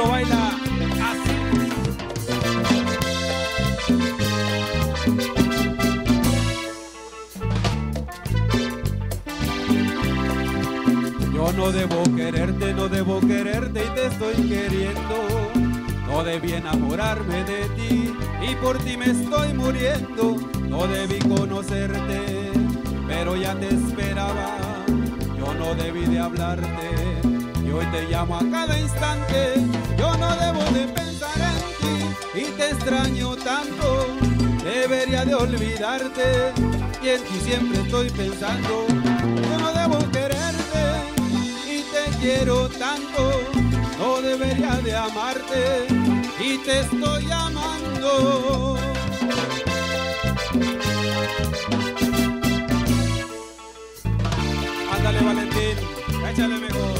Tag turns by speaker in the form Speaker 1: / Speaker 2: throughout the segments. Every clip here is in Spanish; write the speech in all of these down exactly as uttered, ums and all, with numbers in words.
Speaker 1: lo baila así. Yo no debo quererte, no debo quererte y te estoy queriendo. No debí enamorarme de ti y por ti me estoy muriendo. No debí conocerte, pero ya te esperaba. Yo no debí de hablarte y hoy te llamo a cada instante. Yo no debo de pensar en ti y te extraño tanto. Debería de olvidarte y en ti siempre estoy pensando. Yo no debo quererte y te quiero tanto. No debería de amarte y te estoy amando. Ándale, Valentín, échale mejor.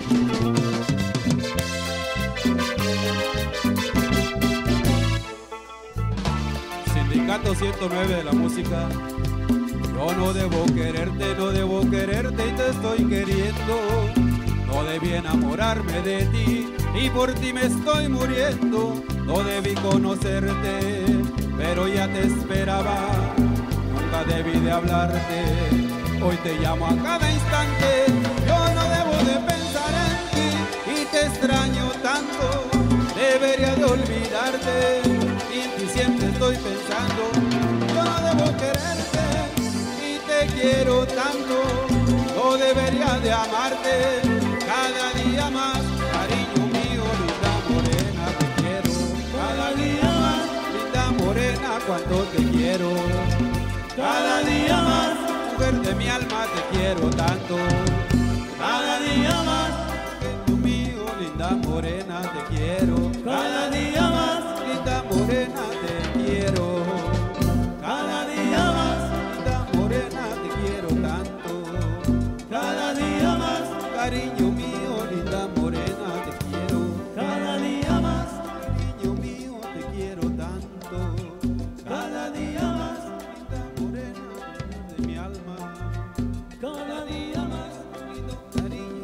Speaker 1: Sindicato ciento nueve de la música. Yo no debo quererte, no debo quererte y te estoy queriendo. No debí enamorarme de ti y por ti me estoy muriendo. No debí conocerte, pero ya te esperaba. Nunca debí de hablarte, hoy te llamo a cada instante. Yo no debo de pensar en ti y te extraño tanto. Debería de olvidarte y en ti siempre estoy pensando. Yo no debo quererte y te quiero tanto. No debería de amarte cada día más. Cariño mío, linda morena, te quiero. Cada día más, linda morena, cuánto te quiero. Cada día más, mujer de mi alma, te quiero tanto. Cada día más, cariño mío, linda morena, te quiero. Cada día más, linda morena, te quiero. Cada día más, linda morena, te quiero tanto. Cada día más, cariño mío, linda morena, te quiero. Cada día más, cariño mío, te quiero tanto. Cada día más, linda morena de mi alma. Cada día más, lindo cariño.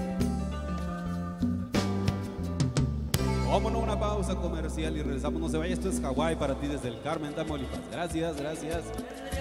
Speaker 1: Vámonos a una pausa comercial y regresamos. No se vaya, esto es Hawái para ti desde el Carmen, Tamaulipas. Gracias, gracias.